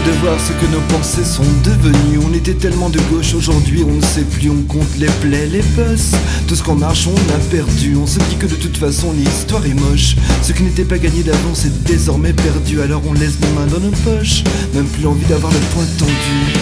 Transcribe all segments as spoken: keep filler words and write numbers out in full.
de voir ce que nos pensées sont devenues. On était tellement de gauche, aujourd'hui on ne sait plus. On compte les plaies, les bosses, tout ce qu'en marche on a perdu. On se dit que de toute façon l'histoire est moche. Ce qui n'était pas gagné d'avance est désormais perdu. Alors on laisse nos mains dans nos poches, même plus envie d'avoir le poing tendu.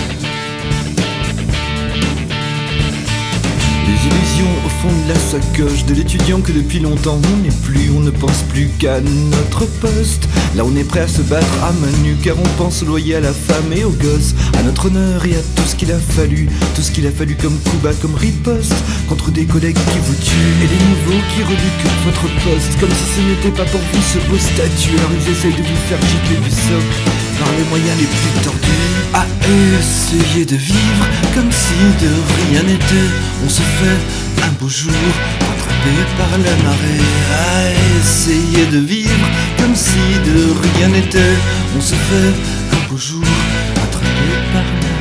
Les illusions au fond de la sacoche de l'étudiant que depuis longtemps on n'est plus. On ne pense plus qu'à notre poste. Là on est prêt à se battre à main nue, car on pense au loyer, à la femme et aux gosses, à notre honneur et à tout ce qu'il a fallu. Tout ce qu'il a fallu comme coup bas, comme riposte contre des collègues qui vous tuent, et les nouveaux qui reluquent votre poste, comme si ce n'était pas pour vous ce beau statut. Alors ils essayent de vous faire gicler du socle par les moyens les plus tordus. À essayer de vivre comme si de rien n'était. On se fait un beau jour rattrapé par la marée. À essayer de vivre comme si de rien n'était. On se fait un beau jour rattrapé par la marée.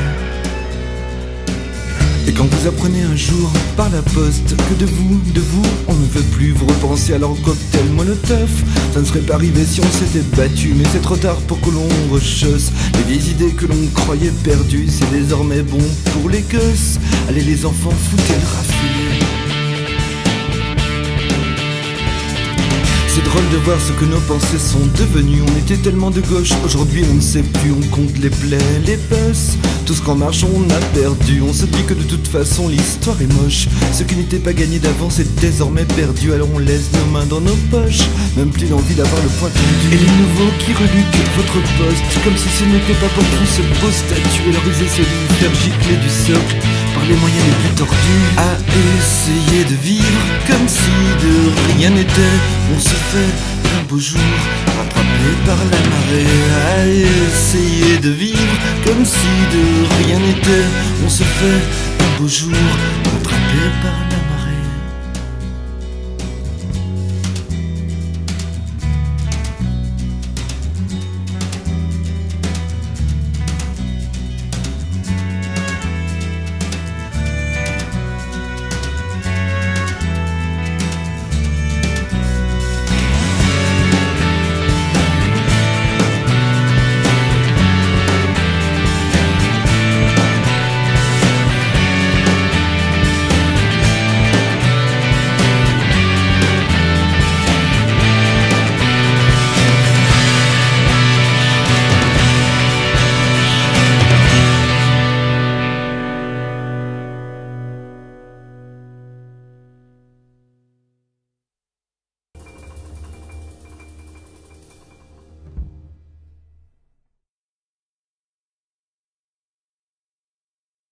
Et quand vous apprenez un jour par la poste que de vous, de vous, on ne veut plus, vous repensez alors au cocktail Molotov. Ça ne serait pas arrivé si on s'était battu, mais c'est trop tard pour que l'on rechausse les vieilles idées que l'on croyait perdues. C'est désormais bon pour les gosses. Allez les enfants, foutez le raffiné. C'est drôle de voir ce que nos pensées sont devenues. On était tellement de gauche, aujourd'hui on ne sait plus. On compte les plaies, les bosses, tout ce qu'en marche on a perdu. On se dit que de toute façon l'histoire est moche. Ce qui n'était pas gagné d'avance est désormais perdu. Alors on laisse nos mains dans nos poches, même plus l'envie d'avoir le poing tendu. Et les nouveaux qui reluquent votre poste, comme si ce n'était pas pour vous ce beau statut. Alors ils essaient de vous faire gicler du socle par les moyens les plus tordus. À essayer de vivre comme si de rien n'était. On se fait un beau jour rattrapé par la marée. À essayer de vivre comme si de rien n'était. On se fait un beau jour rattrapé par la marée.